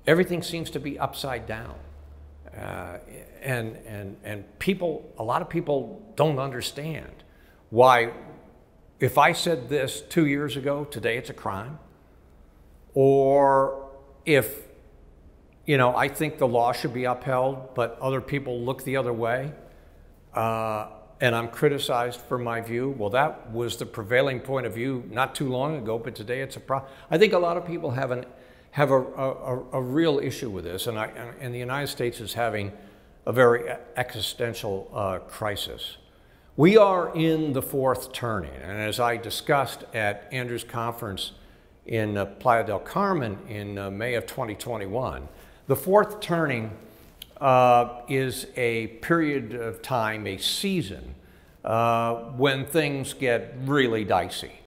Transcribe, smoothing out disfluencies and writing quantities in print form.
everything seems to be upside down. And people, a lot of people don't understand why, if I said this 2 years ago, today it's a crime. Or if, I think the law should be upheld, but other people look the other way, and I'm criticized for my view. Well, that was the prevailing point of view not too long ago, but today it's a problem. I think a lot of people have a real issue with this, and the United States is having a very existential crisis. We are in the fourth turning, and as I discussed at Andrew's conference in Playa del Carmen in May of 2021, the fourth turning is a period of time, a season, when things get really dicey.